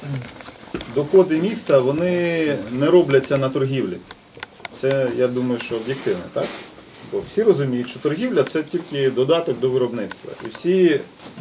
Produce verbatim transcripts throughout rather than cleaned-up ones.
доходи міста, вони не робляться на торгівлі. Це, я думаю, що об'єктивно, так? Бо всі розуміють, що торгівля – це тільки додаток до виробництва. І всі,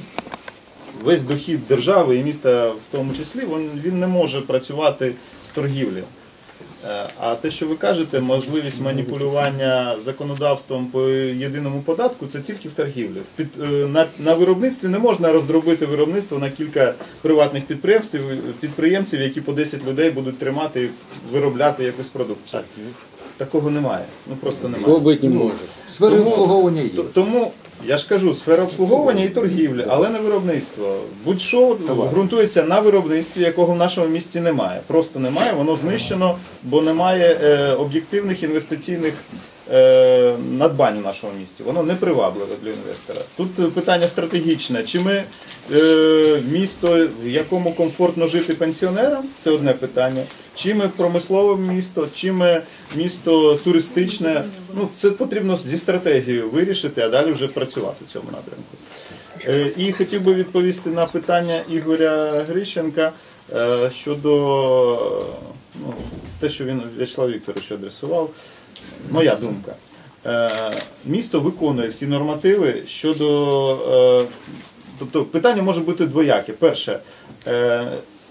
весь дохід держави і міста в тому числі, він, він не може працювати з торгівлі. А те, що ви кажете, можливість маніпулювання законодавством по єдиному податку, це тільки в торгівлі. Під, на, на виробництві не можна роздробити виробництво на кілька приватних підприємств, підприємців, які по десять людей будуть тримати і виробляти якусь продукцію. Такого немає. Ну просто немає. Цього бути не може. Сфери обслуговування є. Тому, я ж кажу, сфера обслуговування і торгівлі, але не виробництво. Будь-що ґрунтується на виробництві, якого в нашому місті немає. Просто немає, воно знищено, бо немає е, об'єктивних інвестиційних е, надбань в нашому місті. Воно не привабливе для інвестора. Тут питання стратегічне. Чи ми е, місто, в якому комфортно жити пенсіонерам, це одне питання. Чи ми промислове місто, чи ми місто туристичне. Ну, це потрібно зі стратегією вирішити, а далі вже працювати в цьому напрямку. Е, і хотів би відповісти на питання Ігоря Грищенка е, щодо ну, те, що він В'ячеслав Вікторович адресував. Моя думка. Е, місто виконує всі нормативи щодо... Е, тобто питання може бути двояке. Перше, е,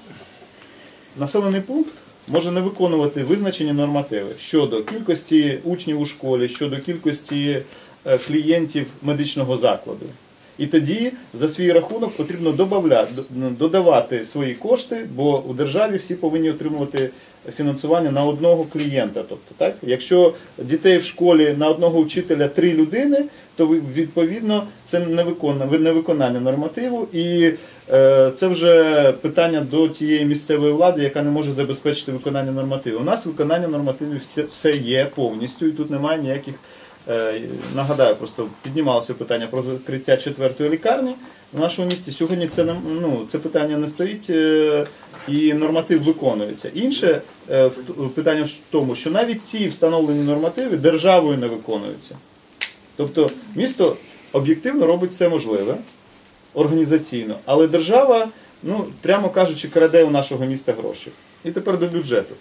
населений пункт може не виконувати визначені нормативи щодо кількості учнів у школі, щодо кількості е, клієнтів медичного закладу. І тоді за свій рахунок потрібно додавати свої кошти, бо у державі всі повинні отримувати фінансування на одного клієнта. Тобто, так? Якщо дітей в школі на одного вчителя три людини, то відповідно це невиконання нормативу, і е, це вже питання до тієї місцевої влади, яка не може забезпечити виконання нормативу. У нас виконання нормативів все, все є повністю, і тут немає ніяких... Нагадаю, просто піднімалося питання про закриття четвертої лікарні в нашому місті. Сьогодні це, ну, це питання не стоїть і норматив виконується. Інше питання в тому, що навіть ці встановлені нормативи державою не виконуються. Тобто місто об'єктивно робить все можливе, організаційно, але держава, ну, прямо кажучи, краде у нашого міста гроші. І тепер до бюджету.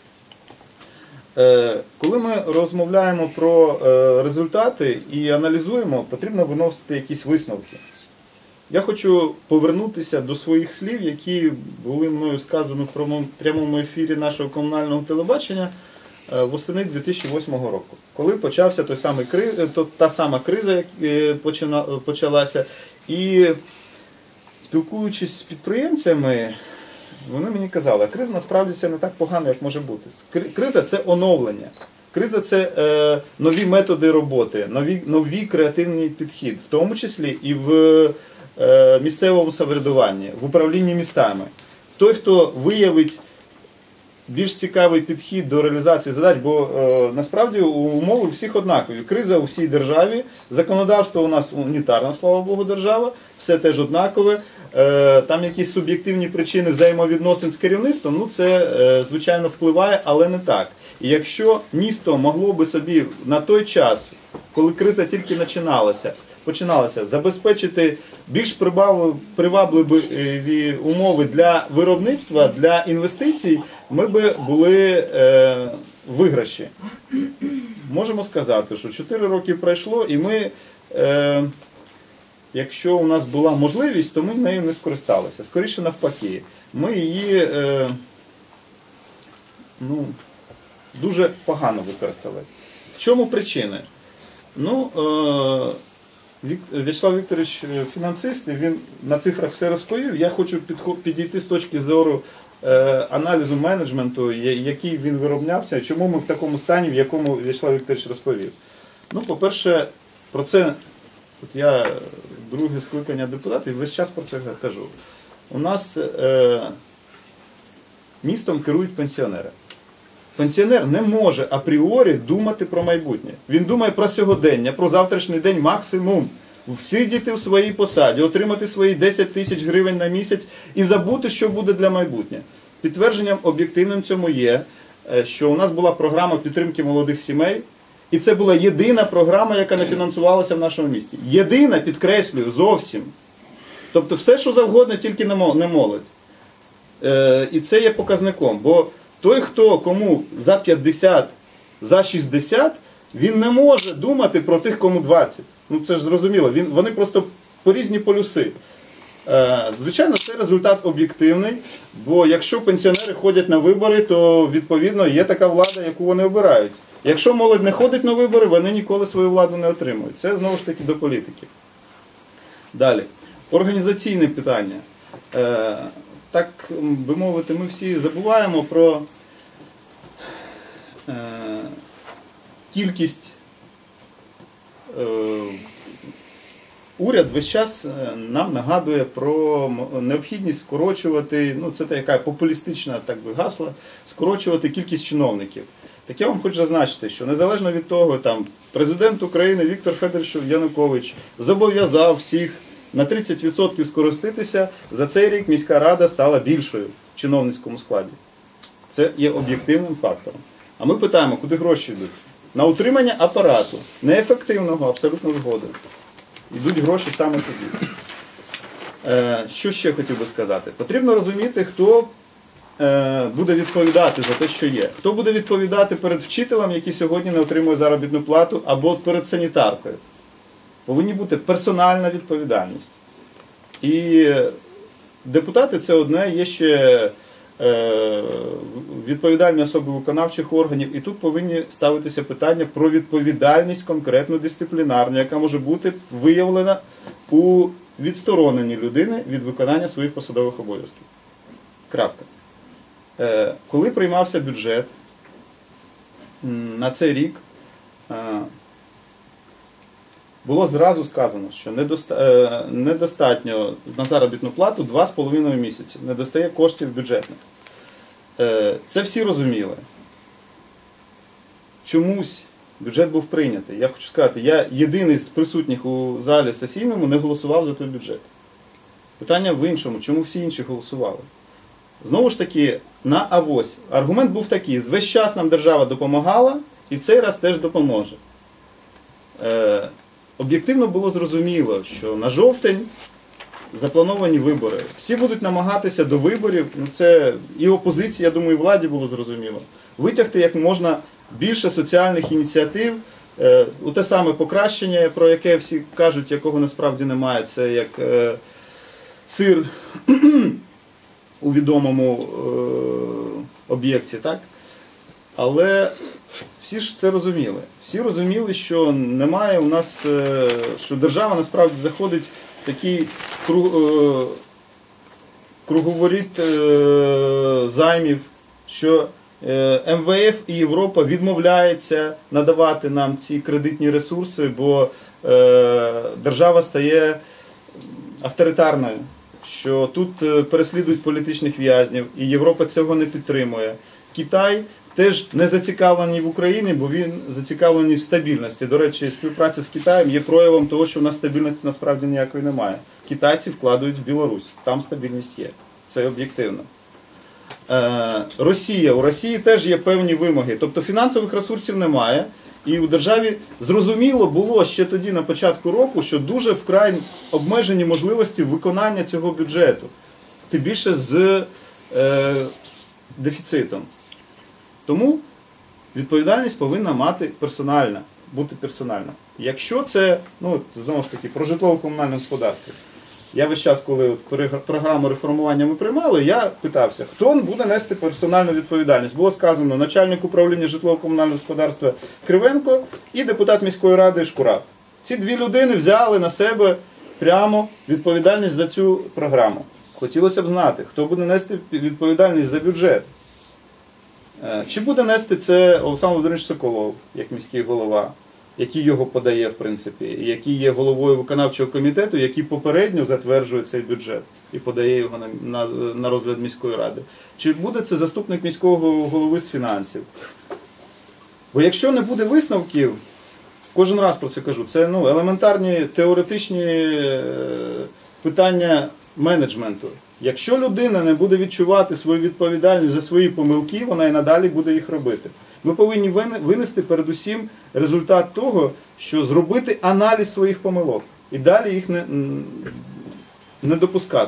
Коли ми розмовляємо про результати і аналізуємо, потрібно виносити якісь висновки. Я хочу повернутися до своїх слів, які були мною сказані в прямому ефірі нашого комунального телебачення восени дві тисячі восьмого року, коли почався той самий криз, та сама криза почалася. І спілкуючись з підприємцями, вони мені казали, криза насправді це не так погано, як може бути. Криза – це оновлення. Криза – це е, нові методи роботи, нові, нові креативний підхід, в тому числі і в е, місцевому самоврядуванні, в управлінні містами. Той, хто виявить більш цікавий підхід до реалізації задач, бо е, насправді умови у всіх однакові. Криза у всій державі, законодавство у нас унітарне, слава Богу, держава, все теж однакове. Е, там якісь суб'єктивні причини взаємовідносин з керівництвом, ну це, е, звичайно, впливає, але не так. І якщо місто могло би собі на той час, коли криза тільки починалася, починалася забезпечити більш привабливі умови для виробництва, для інвестицій, ми би були е, виграші. Можемо сказати, що чотири роки пройшло, і ми, е, якщо у нас була можливість, то ми нею не скористалися. Скоріше навпаки. Ми її е, ну, дуже погано використали. В чому причини? Ну, е, В'ячеслав Вікторович фінансист, і він на цифрах все розповів. Я хочу підійти з точки зору е, аналізу менеджменту, який він вироблявся, і чому ми в такому стані, в якому В'ячеслав Вікторович розповів. Ну, по-перше, про це, от я друге скликання депутатів, весь час про це кажу. У нас е, містом керують пенсіонери. Пенсіонер не може апріорі думати про майбутнє. Він думає про сьогодення, про завтрашній день максимум. Всидіти в своїй посаді, отримати свої десять тисяч гривень на місяць і забути, що буде для майбутнього. Підтвердженням об'єктивним цьому є, що у нас була програма підтримки молодих сімей, і це була єдина програма, яка не фінансувалася в нашому місті. Єдина, підкреслюю, зовсім. Тобто все, що завгодно, тільки не молодь. Е, і це є показником. Бо той, хто кому за п'ятдесят, за шістдесят, він не може думати про тих, кому двадцять. Ну це ж зрозуміло. Він, вони просто по різні полюси. Е, звичайно, це результат об'єктивний, бо якщо пенсіонери ходять на вибори, то відповідно є така влада, яку вони обирають. Якщо молодь не ходить на вибори, вони ніколи свою владу не отримують. Це знову ж таки до політиків. Далі. Організаційне питання. Е, так би мовити, ми всі забуваємо про е, кількість. Е, уряд весь час нам нагадує про необхідність скорочувати, ну це така популістична так би гасла, скорочувати кількість чиновників. Так я вам хочу зазначити, що незалежно від того, там, президент України Віктор Федорович Янукович зобов'язав всіх на тридцять відсотків скоротитися, за цей рік міська рада стала більшою в чиновницькому складі. Це є об'єктивним фактором. А ми питаємо, куди гроші йдуть? На утримання апарату, неефективного, абсолютно згоден. Йдуть гроші саме тоді. Е, що ще хотів би сказати? Потрібно розуміти, хто е, буде відповідати за те, що є. Хто буде відповідати перед вчителем, який сьогодні не отримує заробітну плату, або перед санітаркою. Повинні бути персональна відповідальність. І депутати – це одне, є ще е, відповідальні особи виконавчих органів. І тут повинні ставитися питання про відповідальність конкретну дисциплінарну, яка може бути виявлена у відстороненні людини від виконання своїх посадових обов'язків. Крапка. Е, коли приймався бюджет на цей рік, е, було зразу сказано, що недостатньо на заробітну плату два з половиною місяці. Не достає коштів бюджетних. Це всі розуміли. Чомусь бюджет був прийнятий. Я хочу сказати, я єдиний з присутніх у залі сесійному не голосував за той бюджет. Питання в іншому, чому всі інші голосували? Знову ж таки, на авось. Аргумент був такий, весь час нам держава допомагала і в цей раз теж допоможе. Об'єктивно було зрозуміло, що на жовтень заплановані вибори. Всі будуть намагатися до виборів, ну це і опозиції, я думаю, і владі було зрозуміло, витягти як можна більше соціальних ініціатив, е, у те саме покращення, про яке всі кажуть, якого насправді немає, це як е, сир у відомому е, об'єкті, так? Але всі ж це розуміли. Всі розуміли, що немає у нас, що держава насправді заходить в такий круговоріт займів, що Ем Ве Еф і Європа відмовляється надавати нам ці кредитні ресурси, бо держава стає авторитарною, що тут переслідують політичних в'язнів, і Європа цього не підтримує. Китай теж не зацікавлений в Україні, бо він зацікавлений в стабільності. До речі, співпраця з Китаєм є проявом того, що у нас стабільності насправді ніякої немає. Китайці вкладають в Білорусь, там стабільність є. Це об'єктивно. Е, Росія. У Росії теж є певні вимоги. Тобто фінансових ресурсів немає. І у державі зрозуміло було ще тоді, на початку року, що дуже вкрай обмежені можливості виконання цього бюджету. Тим більше з е, дефіцитом. Тому відповідальність повинна мати персональна, бути персональна. Якщо це, ну, знову ж таки, про житлово-комунальне господарство. Я весь час, коли програму реформування ми приймали, я питався, хто буде нести персональну відповідальність. Було сказано начальник управління житлово-комунального господарства Кривенко і депутат міської ради Шкурат. Ці дві людини взяли на себе прямо відповідальність за цю програму. Хотілося б знати, хто буде нести відповідальність за бюджет. Чи буде нести це Олександр Володимирович Соколов, як міський голова, який його подає, в принципі, і який є головою виконавчого комітету, який попередньо затверджує цей бюджет і подає його на, на, на розгляд міської ради. Чи буде це заступник міського голови з фінансів? Бо якщо не буде висновків, кожен раз про це кажу, це ну, елементарні теоретичні питання менеджменту. Якщо людина не буде відчувати свою відповідальність за свої помилки, вона і надалі буде їх робити. Ми повинні винести передусім результат того, що зробити аналіз своїх помилок і далі їх не, не допускати.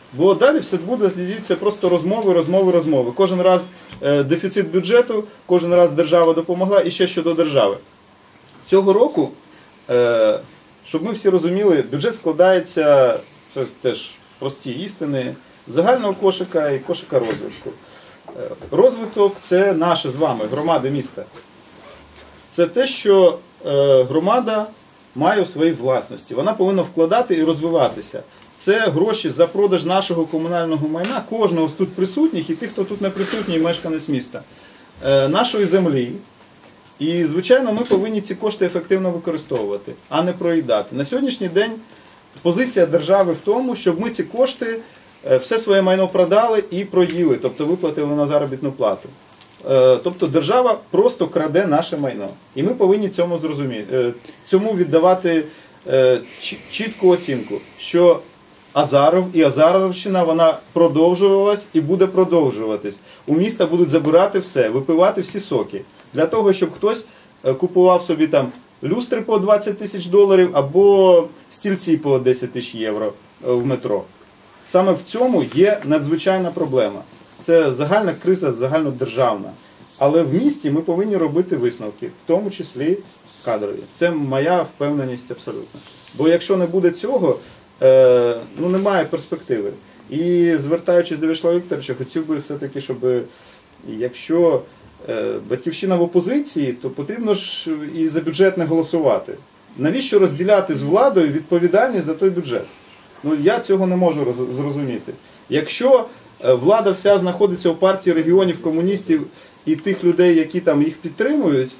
Бо далі все буде, це просто розмови, розмови, розмови. Кожен раз е, дефіцит бюджету, кожен раз держава допомогла і ще щодо держави. Цього року, е, щоб ми всі розуміли, бюджет складається, це теж прості істини, з загального кошика і кошика розвитку. Е, розвиток – це наше з вами, громади міста. Це те, що е, громада має у своїй власності. Вона повинна вкладати і розвиватися. Це гроші за продаж нашого комунального майна, кожного з тут присутніх і тих, хто тут не присутній, мешканець міста, е, нашої землі. І, звичайно, ми повинні ці кошти ефективно використовувати, а не проїдати. На сьогоднішній день позиція держави в тому, щоб ми ці кошти, е, все своє майно продали і проїли, тобто виплатили на заробітну плату. Е, тобто держава просто краде наше майно. І ми повинні цьому зрозуміти, е, цьому віддавати е, чітку оцінку, що Азаров і Азаровщина, вона продовжувалась і буде продовжуватись. У міста будуть забирати все, випивати всі соки. Для того, щоб хтось купував собі там люстри по двадцять тисяч доларів або стільці по десять тисяч євро в метро. Саме в цьому є надзвичайна проблема. Це загальна криза, загальнодержавна. Але в місті ми повинні робити висновки, в тому числі кадрові. Це моя впевненість абсолютно. Бо якщо не буде цього, е, ну немає перспективи. І звертаючись до Вячеслава Вікторовича, хотів би все-таки, щоб якщо е, Батьківщина в опозиції, то потрібно ж і за бюджет не голосувати. Навіщо розділяти з владою відповідальність за той бюджет? Ну я цього не можу роз, зрозуміти. Якщо е, влада вся знаходиться у партії регіонів, комуністів і тих людей, які там їх підтримують,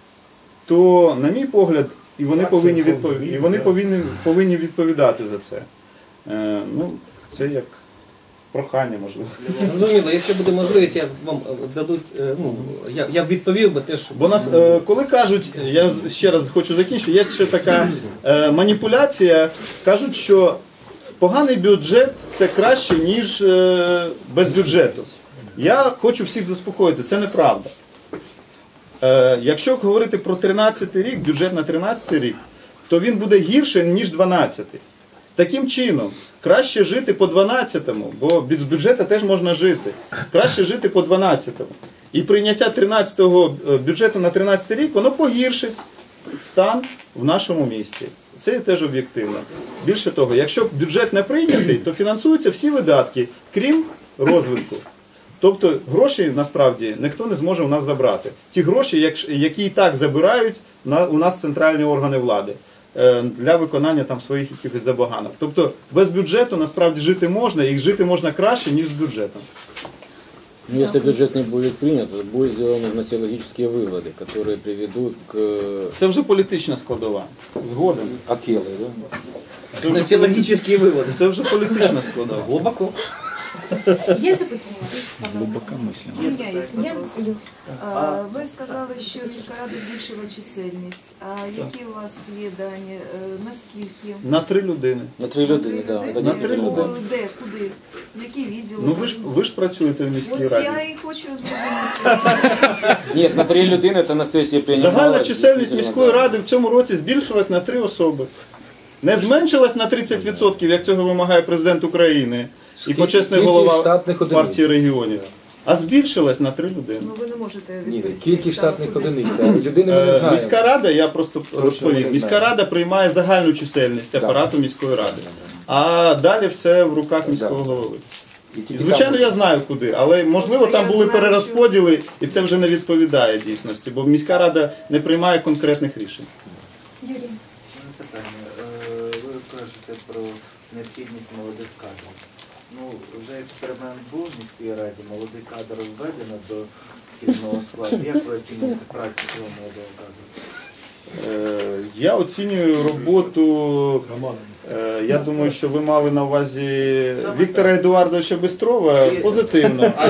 то, на мій погляд, і вони повинні, відпов... і вони повинні, повинні відповідати за це. Е, ну, це як прохання, можливо. Зрозуміло, якщо буде можливість, я вам дадуть, ну, я, я б відповів би теж. Бо нас, е, коли кажуть, я ще раз хочу закінчити, є ще така е, маніпуляція, кажуть, що поганий бюджет – це краще, ніж е, без бюджету. Я хочу всіх заспокоїти, це неправда. Е, якщо говорити про тринадцятий рік, бюджет на тринадцятий рік, то він буде гірше, ніж дванадцятий. Таким чином, краще жити по дванадцятому, бо з бюджету теж можна жити. Краще жити по дванадцятому. І прийняття тринадцятого бюджету на тринадцятий рік, воно погіршить стан в нашому місті. Це теж об'єктивно. Більше того, якщо бюджет не прийнятий, то фінансуються всі видатки, крім розвитку. Тобто гроші, насправді, ніхто не зможе у нас забрати. Ті гроші, які і так забирають у нас центральні органи влади для виконання там своїх якихось забаганок. Тобто без бюджету насправді жити можна, і жити можна краще, ніж з бюджетом. Если бюджет не будет принят, то будут сделаны гносеологические выводы, которые приведут к... Це вже політична складова. Згоден. Акелы, да? Це вже, Соціологічні виводи. це вже політична складова. Глибоко. Є запитання? Глибока мисля. У меня есть Я вопрос. Ю. А, Ви сказали, що міська рада збільшила чисельність. А які у вас є дані? Е, Наскільки? На три людини. На три людини, да. Людей? На три О, людини. Де? Куди? Які відділи? Ну ви ж, ви ж працюєте в міській Ось раді. я і хочу зрозуміти. Нет, на три людини це на сесії прийняли. Загальна чисельність міської ради в цьому році збільшилась на три особи. Не зменшилась на тридцять відсотків, як цього вимагає президент України і почесний Кількість голова штатних одиниць. партії регіонів. А збільшилась на три людини. Ну ви не можете Ні, відповісти. кількість саме штатних куди. одиниць. а Людини ми не Е, знаємо. Міська рада, я просто ми розповім, не міська знаємо. рада приймає загальну чисельність апарату міської ради. А далі все в руках міського голови. І, звичайно, я знаю куди, але можливо там були перерозподіли, і це вже не відповідає дійсності, бо міська рада не приймає конкретних рішень. Юрій. Питання. Е, Ви кажете про необхідність молодих кадрів. Ну, вже експеримент був в міській раді, молодий кадр введено до керівного складу. Як ви оцінюєте працю цього молодого кадру? Е, Я оцінюю роботу, е, я думаю, що ви мали на увазі Віктора Едуардовича Бистрова позитивно. А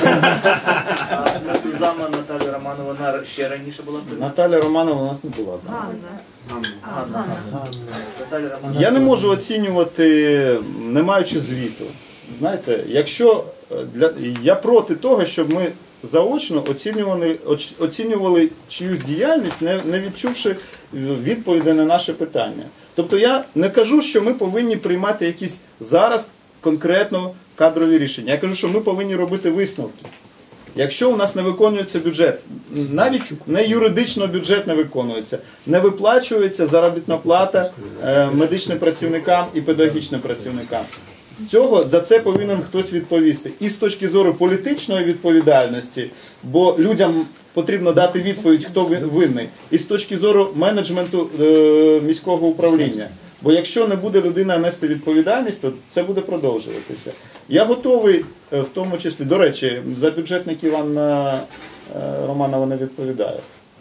зама Наталя Романова, вона ще раніше була при Наталя Романова у нас не була. зама. Ганна. Наталя Романова. Я не можу оцінювати, не маючи звіту. Знаєте, якщо для я проти того, щоб ми заочно оцінювали, оч- оцінювали чиюсь діяльність, не, не відчувши відповіді на наше питання. Тобто я не кажу, що ми повинні приймати якісь зараз конкретно кадрові рішення. Я кажу, що ми повинні робити висновки. Якщо у нас не виконується бюджет, навіть не юридично бюджет не виконується, не виплачується заробітна плата е, медичним працівникам і педагогічним працівникам. З цього за це повинен хтось відповісти. І з точки зору політичної відповідальності, бо людям потрібно дати відповідь, хто винний, і з точки зору менеджменту е, міського управління. Бо якщо не буде людина нести відповідальність, то це буде продовжуватися. Я готовий, в тому числі, до речі, за бюджетників Анна Романова не відповідає.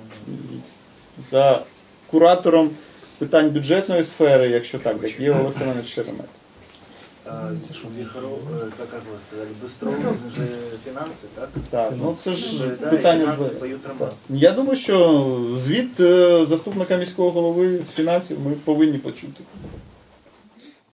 За куратором питань бюджетної сфери, якщо так, як є Олександр Іванович Шеремет. Вихоров, как вы сказали, Быстров, он же финансы, так? Так, ну це ж Да, и питання. финансы поют роман. Я думаю, що звіт е, заступника міського голови з фінансів ми повинні почути.